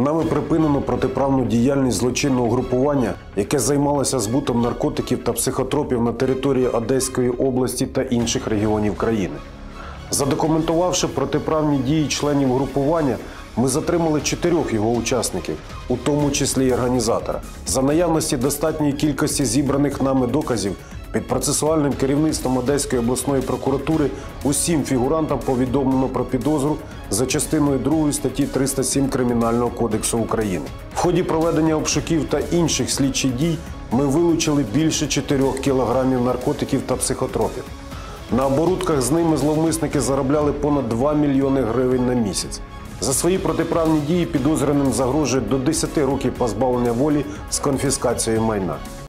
Нами припинено протиправну діяльність злочинного угрупування, яке займалося збутом наркотиків та психотропів на території Одеської області та інших регіонів країни. Задокументувавши протиправні дії членів угрупування, ми затримали 4 його учасників, у тому числі й організатора. За наявності достатньої кількості зібраних нами доказів, під процесуальним керівництвом Одеської обласної прокуратури усім фігурантам повідомлено про підозру за частиною 2 статті 307 Кримінального кодексу України. В ході проведення обшуків та інших слідчих дій ми вилучили більше 4 кілограмів наркотиків та психотропів. На оборудках з ними зловмисники заробляли понад 2 мільйони гривень на місяць. За свої протиправні дії підозрюваним загрожує до 10 років позбавлення волі з конфіскацією майна.